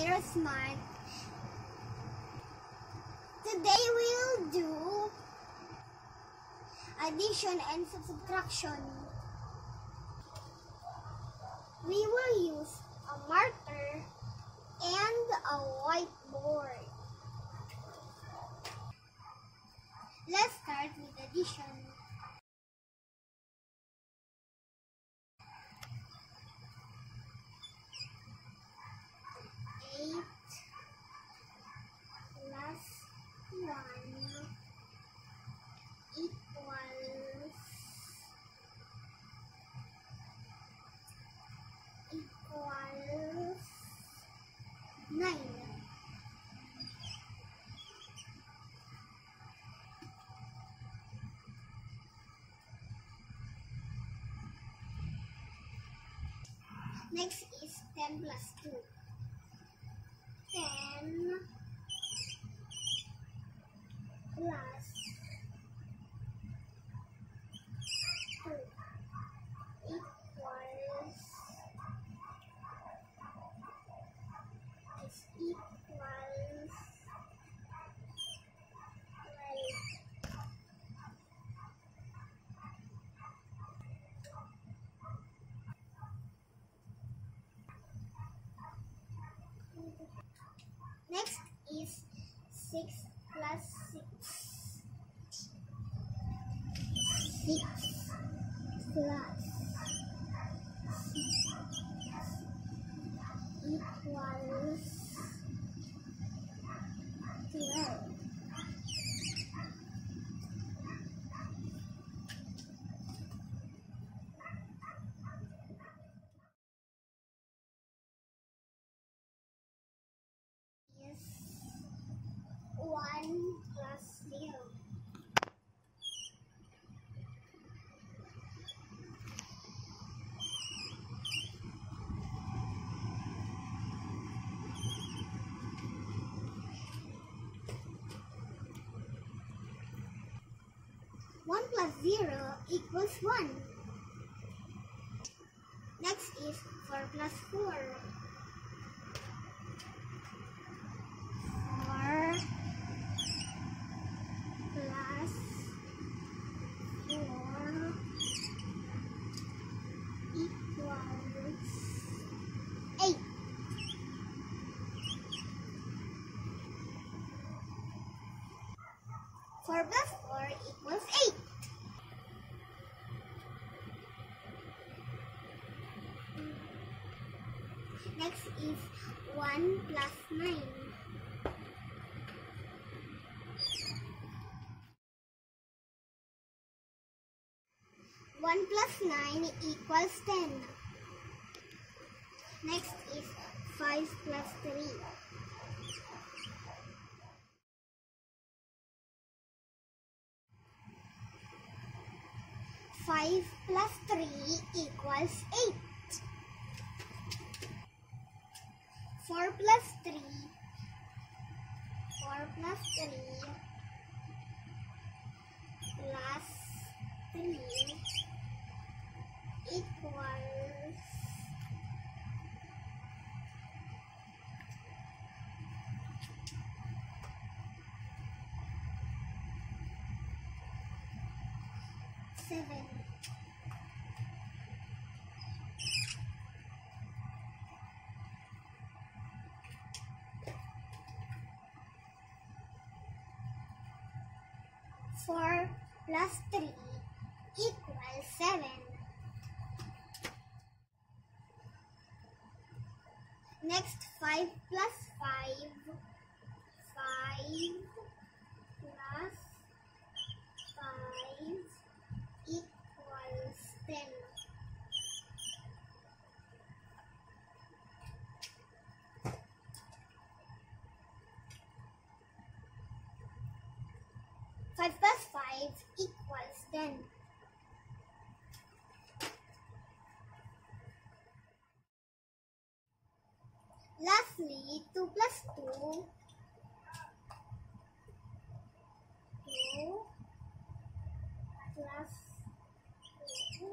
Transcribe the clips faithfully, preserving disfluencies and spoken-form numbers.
Kyros Smart. Today we'll do addition and subtraction. We will use a marker and a whiteboard. Let's start with addition. Eight plus one equals equals nine. Next is ten plus two. ten plus two equals is equals twelve. Next is six plus six. six plus six equals twelve. one plus zero. one plus zero equals one. Next is four plus four. four plus four equals eight. four plus four equals eight. Next is one plus nine. one plus nine equals ten. Next is five plus three. five plus three equals eight. four plus three. four plus three plus three equals seven. four plus three equals seven. Next, five plus five. five plus five equals ten. five plus five equals ten. Lastly, two plus two. two plus two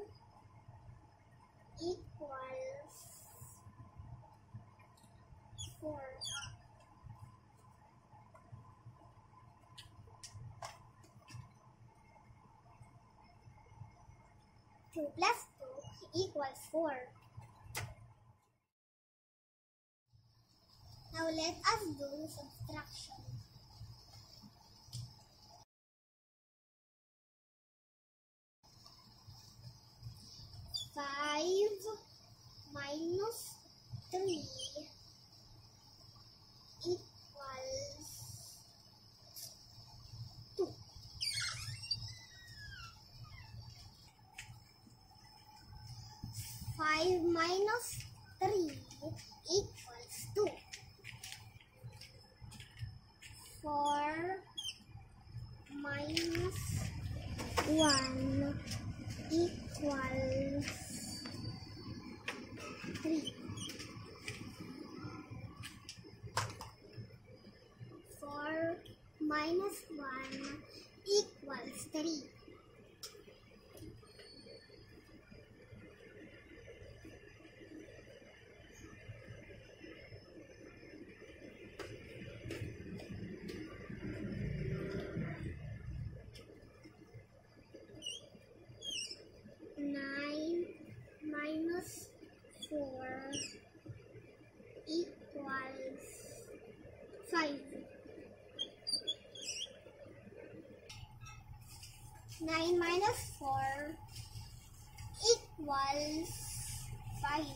equals four. two plus two equals four. Now let us do subtraction. five minus three equals two. five minus three equals two. four minus one equals three. four minus one equals three. nine minus four equals five. nine minus four equals five.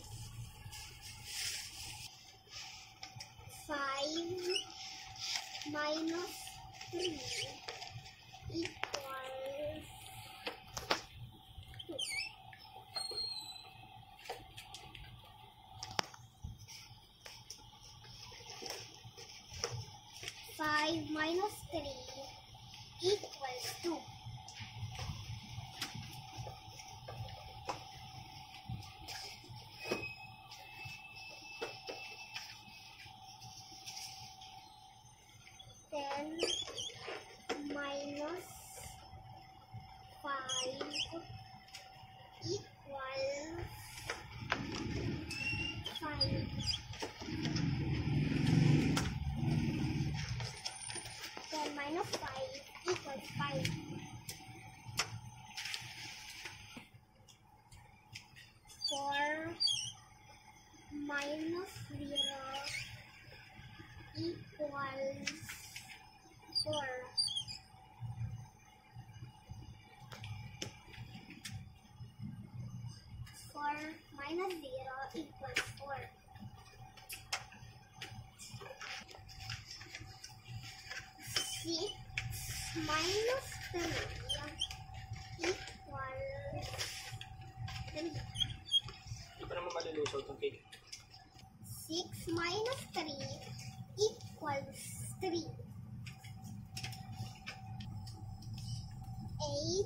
five minus three equals two. five minus three equals two. ten minus five equals five. ten minus five equals five. four minus zero equals four. four minus zero equals four. six minus three equals three. Hindi pa naman malulusaw itong cake. six minus three equals three. eight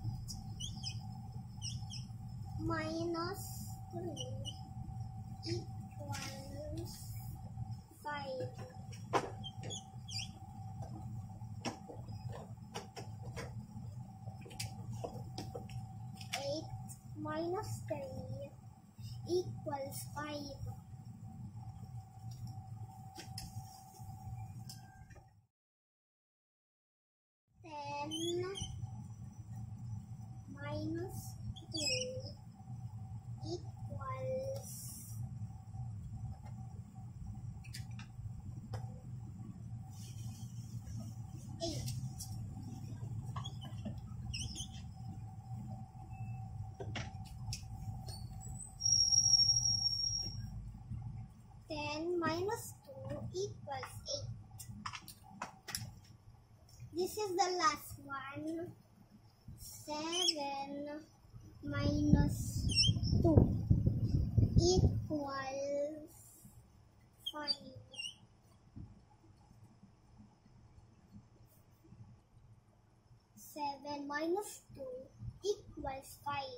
minus three equals five. eight minus three equals five. ten minus two equals eight. ten minus two equals eight. This is the last one. seven minus two equals five. seven minus two equals five.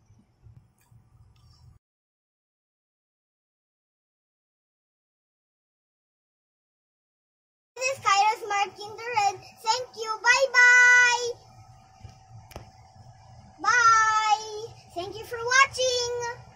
This is Kyros marking the red. Thank you. Bye-bye. Bye. Thank you for watching.